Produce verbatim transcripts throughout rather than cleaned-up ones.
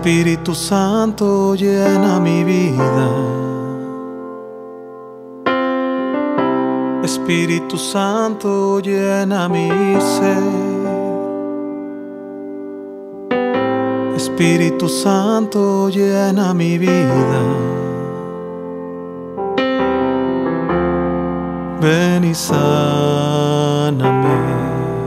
Espíritu Santo, llena mi vida. Espíritu Santo, llena mi ser. Espíritu Santo, llena mi vida. Ven y sáname.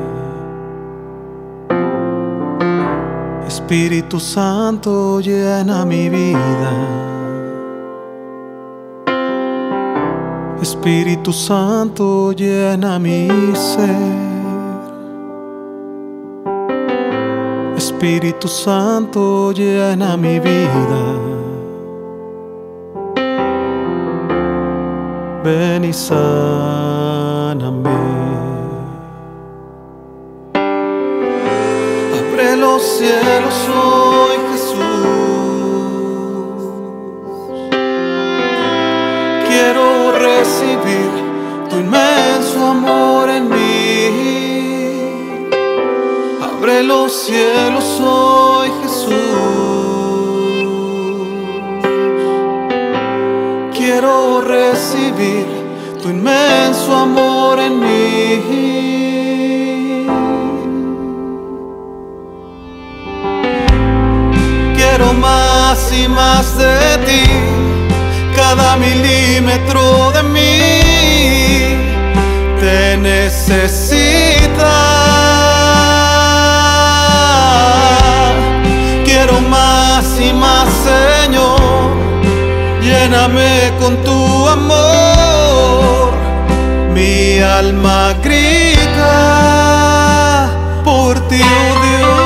Espíritu Santo, llena mi vida. Espíritu Santo, llena mi ser. Espíritu Santo, llena mi vida. Ven y sáname. Abre los cielos hoy, Jesús. Quiero recibir tu inmenso amor en mí. Abre los cielos hoy, Jesús. Quiero recibir tu inmenso amor en mí. Quiero más y más de ti, cada milímetro de mí te necesita. Quiero más y más, Señor, lléname con tu amor. Mi alma grita por ti, oh Dios.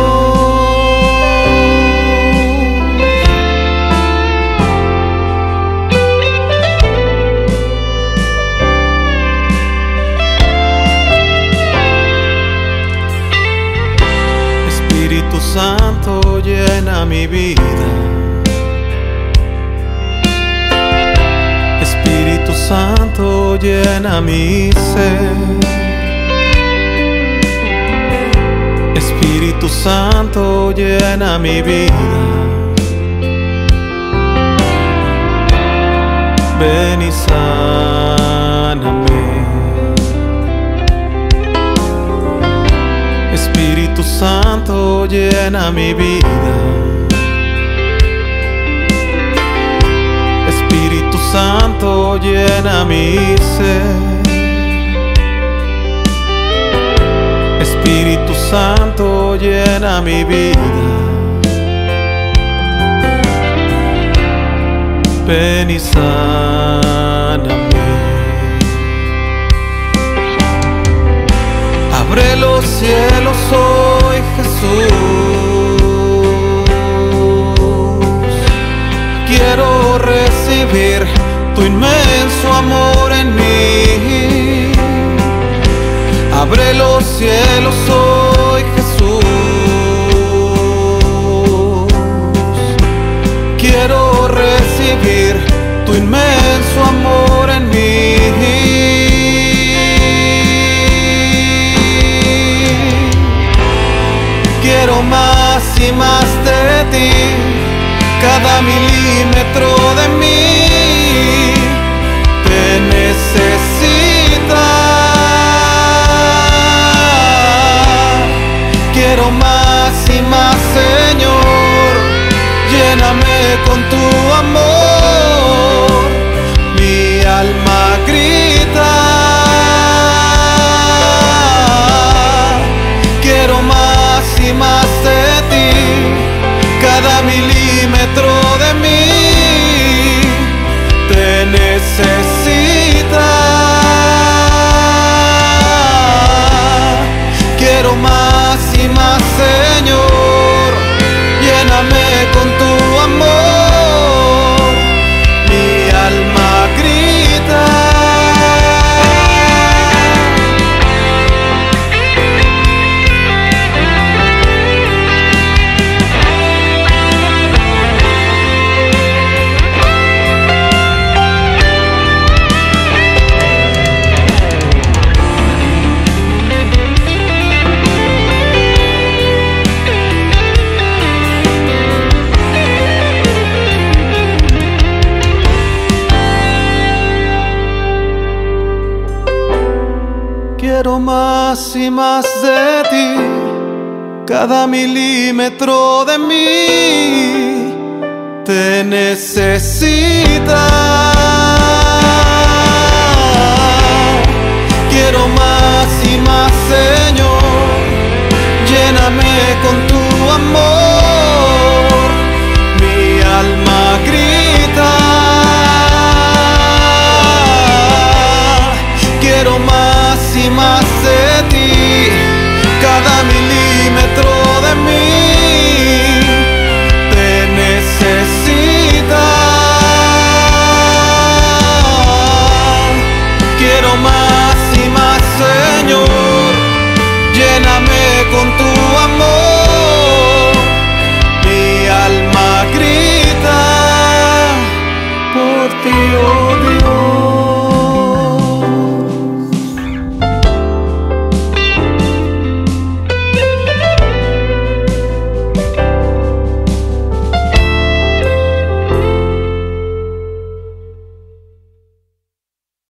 Espíritu Santo, llena mi vida. Espíritu Santo, llena mi ser. Espíritu Santo, llena mi vida. Ven y sáname. Espíritu Santo, llena mi vida. Espíritu Santo, llena mi ser. Espíritu Santo, llena mi vida. Ven y sáname. Abre los cielos hoy, Jesús. Quiero recibir tu inmenso amor en mí. Abre los cielos hoy, Jesús. Quiero recibir tu inmenso amor en mí. Quiero más y más de ti, cada milímetro de mí te necesita. Quiero más y más, Señor, lléname con tu amor. Mi alma grita. Quiero más y más de ti, cada milímetro de mí te necesita. Quiero más y más, Señor, lléname con tu amor. Quiero más y más de ti, cada milímetro de mí te necesita. Quiero más y más, Señor, lléname con tu amor, mi alma grita. Quiero más y más de ti, cada milímetro de mí te necesita. Quiero más y más, Señor, lléname con tu amor.